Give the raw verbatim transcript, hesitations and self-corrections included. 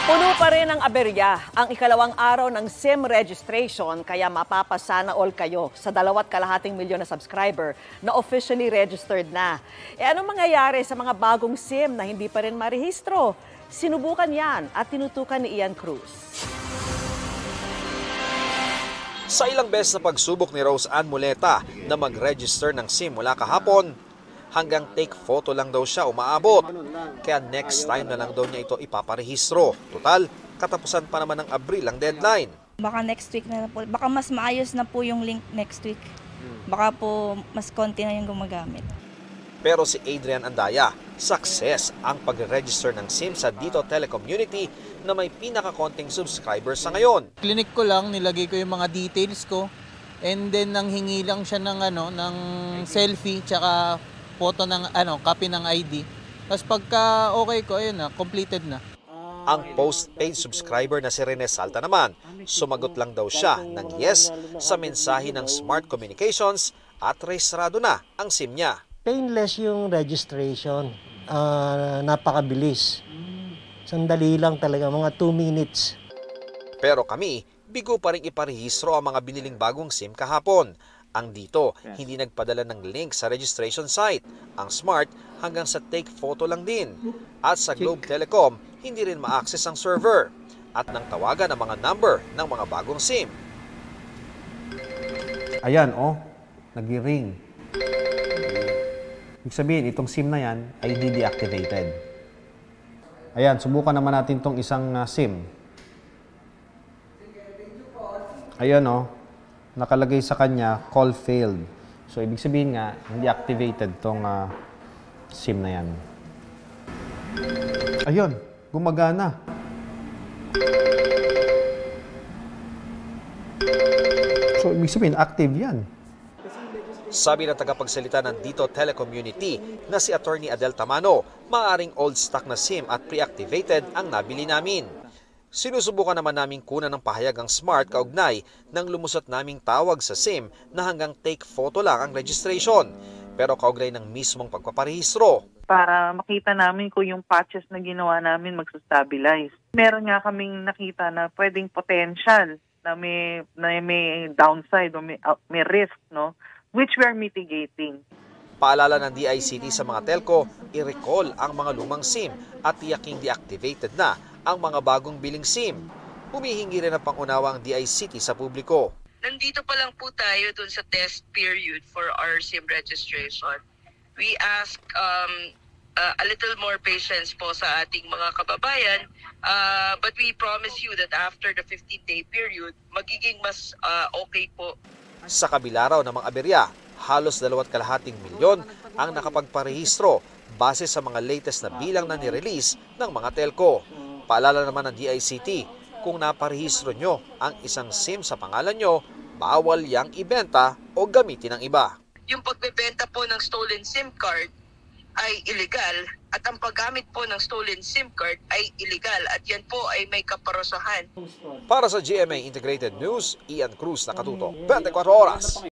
Puno pa rin ang aberya ang ikalawang araw ng SIM registration kaya mapapasana all kayo sa dalawat kalahating milyon na subscriber na officially registered na. E anong mangyayari sa mga bagong SIM na hindi pa rin marehistro? Sinubukan yan at tinutukan ni Ian Cruz. Sa ilang beses na pagsubok ni Rose Ann Muleta na mag-register ng SIM mula kahapon, hanggang take photo lang daw siya umaabot. Kaya next time na lang daw niya ito ipaparehistro. Total, katapusan pa naman ng Abril ang deadline. Baka next week na, na po. Baka mas maayos na po yung link next week. Baka po mas konti na yung gumagamit. Pero si Adrian Andaya, success ang pag-register ng SIM sa Dito Telecom Unity na may pinakakonting subscribers sa ngayon. Clinic ko lang, nilagay ko yung mga details ko, and then nanghingi lang siya ng ano, ng selfie tsaka photo ng ano, copy ng I D. Tapos pagka okay ko, ayun na, completed na. Ang postpaid subscriber na si Rene Salta naman, sumagot lang daw siya ng yes sa mensahe ng Smart Communications at rehistrado na ang SIM niya. Painless yung registration, uh, napakabilis. Sandali lang talaga, mga two minutes. Pero kami, bigo pa rin iparehistro ang mga biniling bagong SIM kahapon. Ang Dito, hindi nagpadala ng link sa registration site. Ang Smart, hanggang sa take photo lang din. At sa Globe Telecom, hindi rin ma-access ang server. At nang tawagan ang mga number ng mga bagong SIM. Ayan, oh, nag-ring. Ibig sabihin, itong SIM na yan ay de-deactivated. Ayan, subukan naman natin itong isang uh, SIM. Ayan, oh. Nakalagay sa kanya, call failed. So, ibig sabihin nga, hindi activated tong uh, SIM na yan. Ayun, gumagana. So, ibig sabihin, active yan. Sabi ng tagapagsalita ng Dito Telecom Unity na si Attorney Adel Tamano, maaaring old stock na SIM at pre-activated ang nabili namin. Sinusubukan naman naming kunan ng pahayag ang Smart kaugnay nang lumusot naming tawag sa SIM na hanggang take photo lang ang registration. Pero kaugnay ng mismong pagpaparehistro. Para makita namin kung yung patches na ginawa namin magsastabilize. Meron nga kaming nakita na pwedeng potential na may, na may downside o may, uh, may risk, no? Which we are mitigating. Paalala ng D I C T sa mga telco, i-recall ang mga lumang SIM at tiyaking deactivated na ang mga bagong biling SIM. Humihingi rin ang pangunawa ang D I C T sa publiko. Nandito pa lang po tayo dun sa test period for our SIM registration. We ask um, uh, a little more patience po sa ating mga kababayan, uh, but we promise you that after the fifteen-day period, magiging mas uh, okay po. Sa kabila raw ng mga aberya, halos dalawat kalahating milyon ang nakapagparehistro base sa mga latest na bilang na nirelease ng mga telco. Paalala naman ng D I C T, kung naparehistro nyo ang isang SIM sa pangalan nyo, bawal yang ibenta o gamitin ng iba. Yung pagbebenta po ng stolen SIM card ay illegal at ang paggamit po ng stolen SIM card ay illegal at yan po ay may kaparusahan. Para sa G M A Integrated News, Ian Cruz, nakatutok, twenty-four oras.